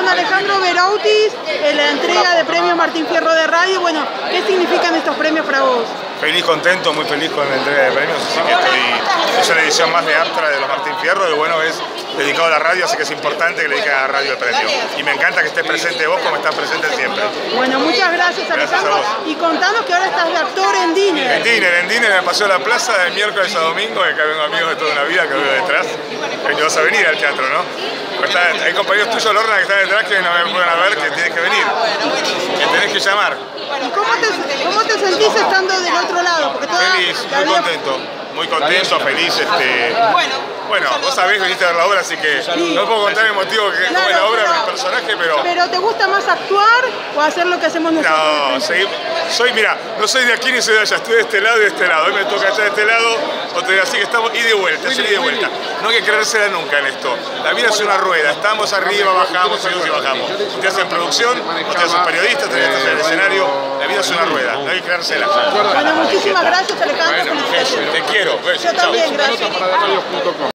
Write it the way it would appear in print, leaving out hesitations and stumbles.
Alejandro Berautis, en la entrega de premios Martín Fierro de Radio. Bueno, ¿qué significan estos premios para vos? Feliz, contento, muy feliz con la entrega de premios, así que es una edición más de Aptra de los Martín Fierro y bueno, es dedicado a la radio, así que es importante que le dediquen a la radio el premio. Y me encanta que estés presente vos como estás presente siempre. Bueno, muchas gracias Alejandro. Y contanos que ahora estás de actor en Diner. En Diner me pasó la plaza de miércoles a domingo, que acá vengo amigos de toda una vida que veo detrás. Que vas a venir al teatro, ¿no? Hay compañeros tuyos, Lorna, que están detrás que no me pueden ver, que tienes que venir. Que tenés que llamar. ¿Y cómo te sentís estando del otro lado? Porque feliz, muy contento, feliz. Bueno, vos sabés, viniste a ver la obra, así que sí, no puedo contar el motivo que fue la obra, mi personaje, pero... ¿Pero te gusta más actuar o hacer lo que hacemos nosotros? No, mira, no soy de aquí ni soy de allá, estoy de este lado y de este lado. Hoy me toca allá de este lado, otro día, así que estamos ida y de vuelta, ida y de vuelta. No hay que creérsela nunca en esto. La vida es una rueda, estamos arriba, bajamos, subimos y bajamos. Usted hace en producción, usted es un periodista, usted está en el escenario. La vida es una rueda, no hay que creérsela. Bueno, muchísimas gracias Alejandro. Bueno, te quiero. Yo también, gracias.